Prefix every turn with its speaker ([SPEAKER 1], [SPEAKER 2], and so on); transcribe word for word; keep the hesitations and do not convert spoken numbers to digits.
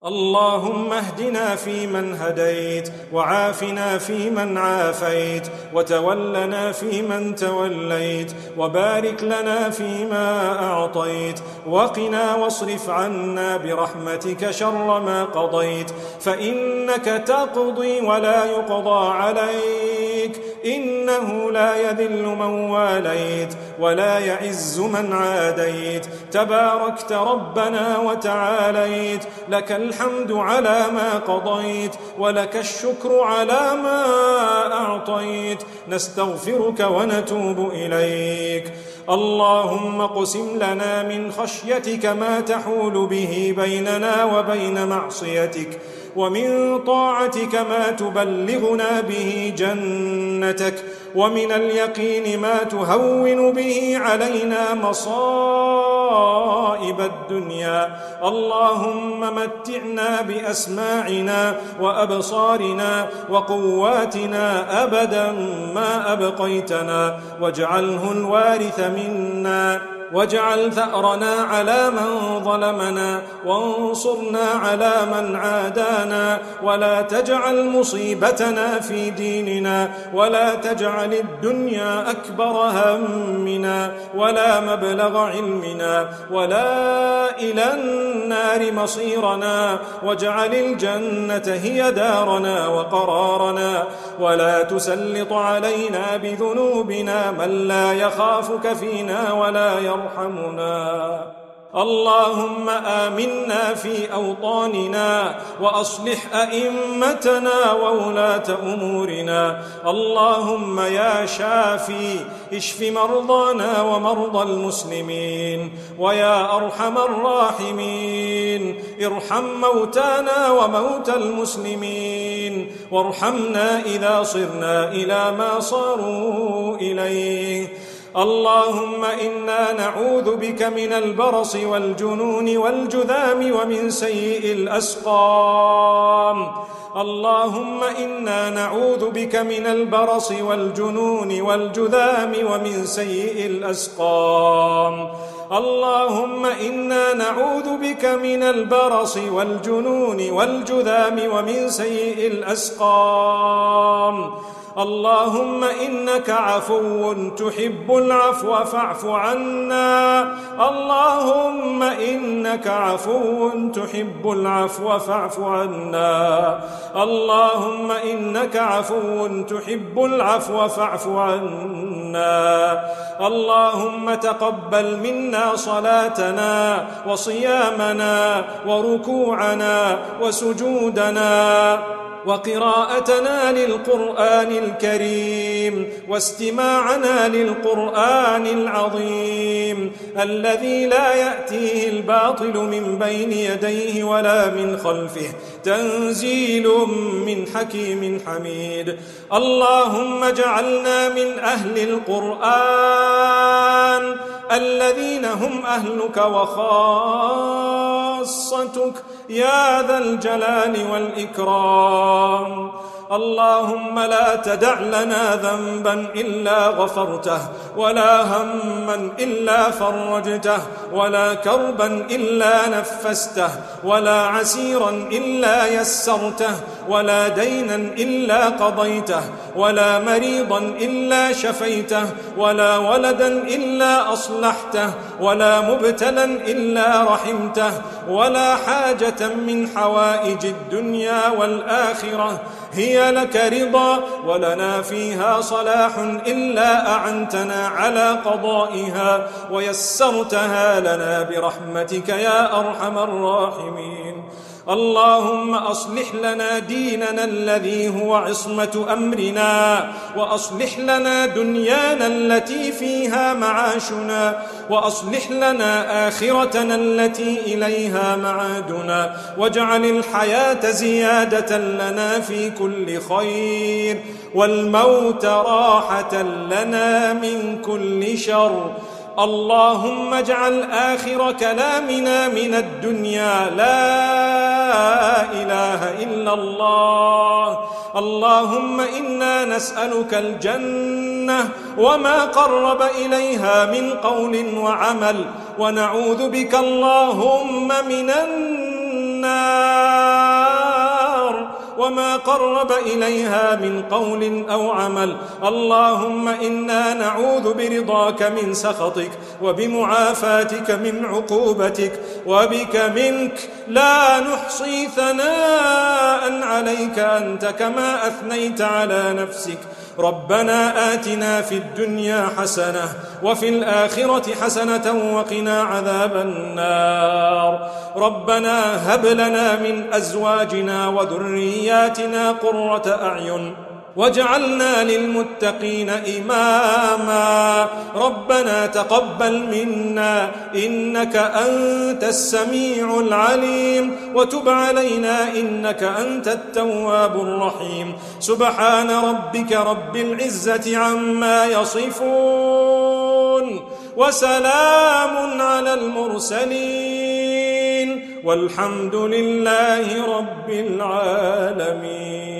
[SPEAKER 1] اللهم اهدنا فيمن هديت، وعافنا فيمن عافيت، وتولنا فيمن توليت، وبارك لنا فيما أعطيت، وقنا واصرف عنا برحمتك شر ما قضيت، فإنك تقضي ولا يقضى عليك، إنه لا يذل من واليت ولا يعز من عاديت، تباركت ربنا وتعاليت، لك الحمد على ما قضيت، ولك الشكر على ما أعطيت، نستغفرك ونتوب إليك. اللهم اقسم لنا من خشيتك ما تحول به بيننا وبين معصيتك، ومن طاعتك ما تبلغنا به جنتك، ومن اليقين ما تهون به علينا مصائب الدنيا. اللهم متعنا بأسماعنا وأبصارنا وقواتنا أبدا ما أبقيتنا، واجعله الوارث منا، واجعل ثأرنا على من ظلمنا، وانصرنا على من عادانا، ولا تجعل مصيبتنا في ديننا، ولا تجعل الدنيا أكبر همنا ولا مبلغ علمنا، ولا إلى النار مصيرنا، واجعل الجنة هي دارنا وقرارنا، ولا تسلط علينا بذنوبنا من لا يخافك فينا ولا يرحمنا. اللهم آمنا في أوطاننا، وأصلح أئمتنا وولاة أمورنا. اللهم يا شافي اشف مرضانا ومرضى المسلمين، ويا أرحم الراحمين ارحم موتانا وموتى المسلمين، وارحمنا إذا صرنا إلى ما صاروا إليه. اللهم إنا نعوذ بك من البرص والجنون والجذام ومن سيء الأسقام. اللهم إنا نعوذ بك من البرص والجنون والجذام ومن سيء الأسقام. اللهم إنا نعوذ بك من البرص والجنون والجذام ومن سيء الأسقام. اللهم إنك عفو تحب العفو فاعف عنا. اللهم إنك عفو تحب العفو فاعف عنا. اللهم إنك عفو تحب العفو فاعف عنا. اللهم تقبل منا صلاتنا وصيامنا وركوعنا وسجودنا وقراءتنا للقرآن الكريم واستماعنا للقرآن العظيم الذي لا يأتيه الباطل من بين يديه ولا من خلفه، تنزيل من حكيم حميد. اللهم اجعلنا من أهل القرآن الذين هم أهلك وخاصتك يا ذا الجلال والإكرام. اللهم لا تدع لنا ذنبا إلا غفرته، ولا هما إلا فرجته، ولا كربا إلا نفسته، ولا عسيرا إلا يسرته، ولا دينا إلا قضيته، ولا مريضا إلا شفيته، ولا ولدا إلا أصلحته، ولا مبتلا إلا رحمته، ولا حاجة من حوائج الدنيا والآخرة هي لك رضا ولنا فيها صلاح إلا أعنتنا على قضائها ويسرتها لنا برحمتك يا أرحم الراحمين. اللهم أصلح لنا ديننا الذي هو عصمة أمرنا، وأصلح لنا دنيانا التي فيها معاشنا، وأصلح لنا آخرتنا التي إليها معادنا، واجعل الحياة زيادة لنا في كل خير، والموت راحة لنا من كل شر. اللهم اجعل آخر كلامنا من الدنيا لا إله إلا الله. اللهم إنا نسألك الجنة وما قرب إليها من قول وعمل، ونعوذ بك اللهم من النار النار وما قرب إليها من قول أو عمل. اللهم إنا نعوذ برضاك من سخطك وبمعافاتك من عقوبتك وبك منك لا نحصي ثناء عليك أنت كما أثنيت على نفسك. ربنا آتنا في الدنيا حسنة وفي الآخرة حسنة وقنا عذاب النار. ربنا هب لنا من أزواجنا وذرياتنا قرة أعين واجعلنا للمتقين إماما. ربنا تقبل منا إنك أنت السميع العليم وتب علينا إنك أنت التواب الرحيم. سبحان ربك رب العزة عما يصفون وسلام على المرسلين والحمد لله رب العالمين.